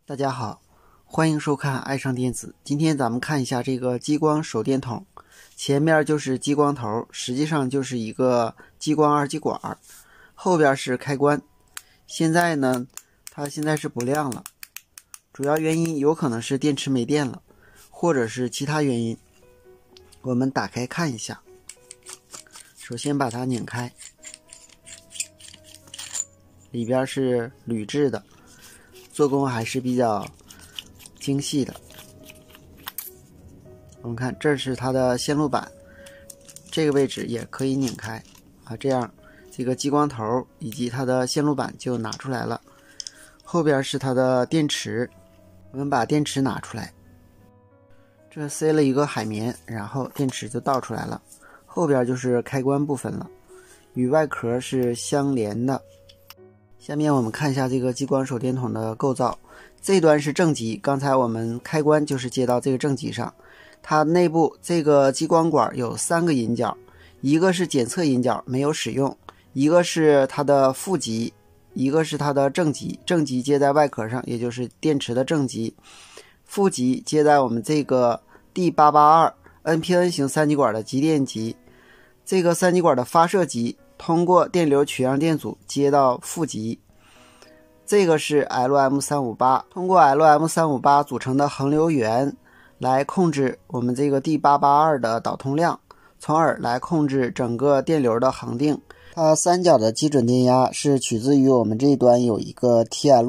大家好，欢迎收看爱上电子。今天咱们看一下这个激光手电筒，前面就是激光头，实际上就是一个激光二极管，后边是开关。现在呢，它现在是不亮了，主要原因有可能是电池没电了，或者是其他原因。我们打开看一下，首先把它拧开，里边是铝制的，做工还是比较精细的。我们看这是它的线路板，这个位置也可以拧开啊，这样这个激光头以及它的线路板就拿出来了。后边是它的电池，我们把电池拿出来，这塞了一个海绵，然后电池就倒出来了。后边就是开关部分了，与外壳是相连的。下面我们看一下这个激光手电筒的构造，这端是正极，刚才我们开关就是接到这个正极上。它内部这个激光管有3个引脚，一个是检测引脚没有使用，一个是它的负极，一个是它的正极，正极接在外壳上，也就是电池的正极，负极接在我们这个 D882 NPN 型三极管的极电极。这个三极管的发射极通过电流取样电阻接到负极，这个是 LM358， 通过 LM358 组成的横流源来控制我们这个 D882 的导通量，从而来控制整个电流的恒定。它三角的基准电压是取自于我们这一端有一个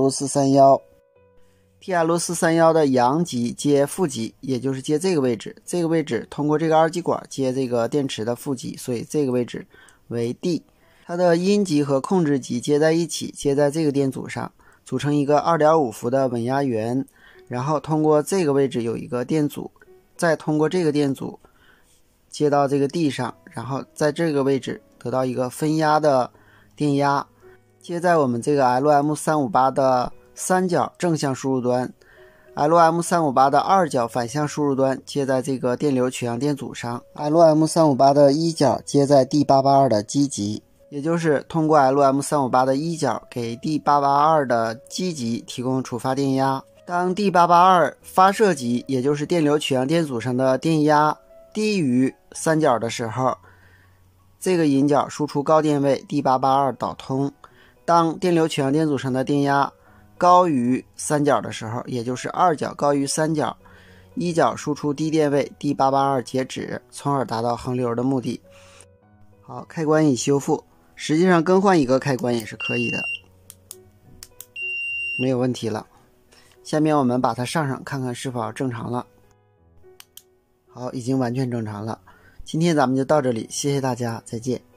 TL431，TL431 的阳极接负极，也就是接这个位置，这个位置通过这个二极管接这个电池的负极，所以这个位置为 D。 它的阴极和控制极接在一起，接在这个电阻上，组成一个 2.5 伏的稳压源，然后通过这个位置有一个电阻，再通过这个电阻接到这个 D 上，然后在这个位置得到一个分压的电压，接在我们这个 LM358 的三角正向输入端， LM358 的二角反向输入端接在这个电流取样电阻上， LM358 的一角接在 D882 的基极，也就是通过 LM358 的一角给 D882 的基极提供触发电压。当 D882 发射极，也就是电流取样电阻上的电压低于三角的时候，这个引脚输出高电位 D882 导通。当电流取样电阻上的电压高于三角的时候，也就是二角高于三角，一角输出低电位 D882 截止，从而达到横流的目的。好，开关已修复，实际上更换一个开关也是可以的，没有问题了。下面我们把它上看看是否正常了。好，已经完全正常了。今天咱们就到这里，谢谢大家，再见。